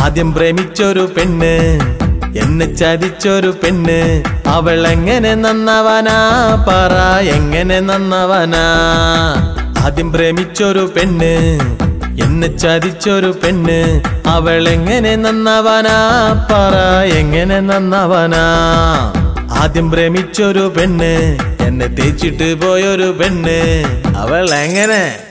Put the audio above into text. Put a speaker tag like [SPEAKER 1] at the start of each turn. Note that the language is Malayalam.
[SPEAKER 1] ആദ്യം പ്രേമിച്ചൊരു പെണ്ണ് എന്നെ ചതിച്ചൊരു പെണ്ണ് അവൾ എങ്ങനെ നന്നവനാ പറ എങ്ങനെ നന്നവനാ ആദ്യം പ്രേമിച്ചൊരു പെണ്ണ് എന്നെ ചതിച്ചൊരു പെണ്ണ് അവൾ എങ്ങനെ നന്നവനാ പറ എങ്ങനെ നന്നവനാ ആദ്യം പ്രേമിച്ചൊരു പെണ്ണ് എന്നെ തേച്ചിട്ട് പോയൊരു പെണ്ണ് അവൾ എങ്ങനെ